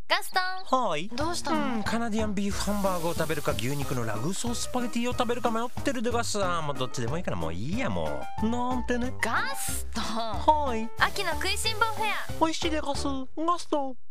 ガストン、 はい。 どうしたの？ カナディアンビーフハンバーグを食べるか牛肉のラグーソースパゲティを食べるか迷ってるでガス。もうどっちでもいいからもういいやもう。なんてね。 ガストン、 はい。 秋の食いしん坊フェア。 美味しいでガス。ガストン。